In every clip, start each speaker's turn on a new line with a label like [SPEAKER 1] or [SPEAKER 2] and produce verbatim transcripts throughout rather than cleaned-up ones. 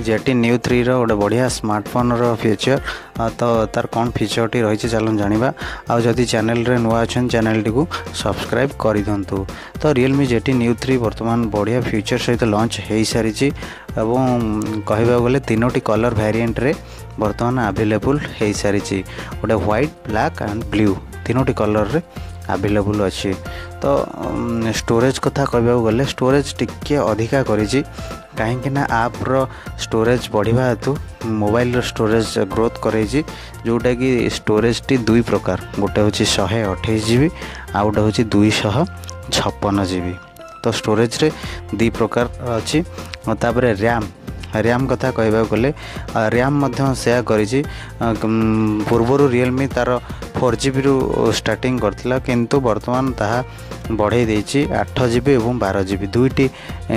[SPEAKER 1] Jetty new three row गोटे बढ़िया smartphone रो feature तो तार कौन फीचर टी रही चलन जाना आ जदि चैनल रे नुआ अच्छन चैनल टी को सब्सक्राइब कर दिंतु। तो रियलमी जेटी न्यू थ्री बर्तमान बढ़िया फीचर सहित लॉन्च हो सारी एवं कहवा गले तीनोटी कलर वेरिएंट रे बर्तमान अवेलेबल हो सारी गोटे व्हाइट ब्लैक एंड ब्लू तीनोटी कलर रे अवेलेबल अच्छी। तो स्टोरेज कथा कहवा गले स्टोरेज टिके अधिका करी कहीं आप रो स्टोरेज बढ़िया हेतु मोबाइल स्टोरेज ग्रोथ करे जोटा कि स्टोरेज टी दुई प्रकार गोटे हूँ शहे अठाईस जीबी आ गोटे हूँ दुईश छप्पन जीबी। तो स्टोरेज रे दी प्रकार अच्छी। तापर रैम रैम कथा कहवा गले रैम सेया करी पूर्वर रियलमी तार फोर जीबी रु स्टार्टिंग करथिला किंतु वर्तमान ताहा बढ़ाई देछि आठ जीबी और बारह जीबी दुईटी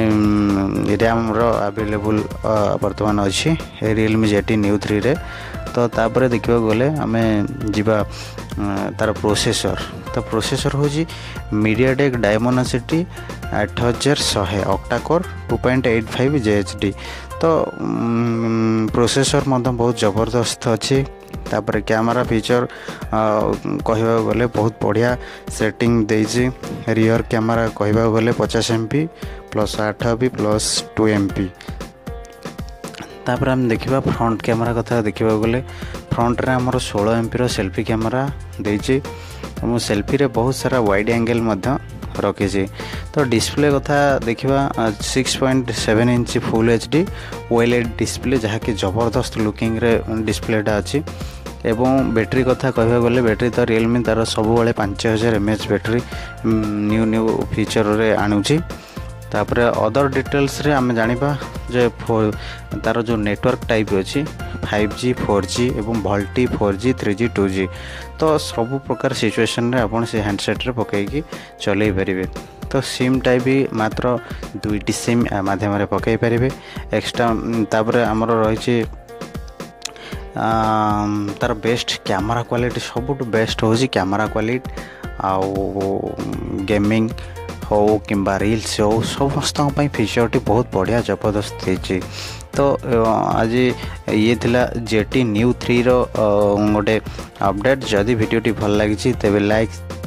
[SPEAKER 1] रैम रो अवेलेबल वर्तमान अच्छी रियलमी जेटी न्यू थ्री रे। तो तापर देखा गले आमे जीवा तार प्रोसेसर तो प्रोसेसर हूँ मीडियाटेक डायमेंसिटी आठ हजार शहे octa core two point eight five J H D. तो प्रोसेसर मतलब बहुत जबरदस्त अच्छी। तापर कैमरा फीचर कहवा गले बहुत बढ़िया सेटिंग देछि रियर कैमरा कहवा गले पचास एम पी प्लस आठ M plus two M P. तापर हम देखिबा फ्रंट कैमरा कथा देखिबा गले फ्रंट रे हमर सोलह एम पी रो सेल्फी कैमरा देछि और सेल्फी रे बहुत सारा वाइड एंगल मध्य रखी। तो डिस्प्ले कथा देखिबा six point seven inch full H D OLED display जहाँकि जबरदस्त लुकिंग रे डिस्प्लेटा अच्छी। एवं बैटरी कथा कहवा गले बैटरी तो रियलमी तार सब पाँच हजार M H battery new new feature रे आणुची। तापर अदर डिटेल्स रे आमे जानिबा जे तार जो नेटवर्क टाइप अच्छी फाइव जी फोर जी एवं भल्टी four G three G two G. तो सब प्रकार सिचुएशन रे आपण से हैंडसेट रे पकईकी चलई पारे। तो सिम टाइप भी मात्र दुईटी सिम माध्यम रे पकई पारे एक्स्ट्रा। तापर हमर रही तार बेस्ट कैमरा क्वालिटी सबुठ बेस्ट हो कैमरा क्वालिटी आउ गेमिंग हो कि रील्स हो समस्त फीचर टी बहुत बढ़िया जबरदस्त है। तो आज ये थिला जेटी न्यू थ्री रो गोटे अपडेट। जदि वीडियो टी भल लगी तेबे लाइक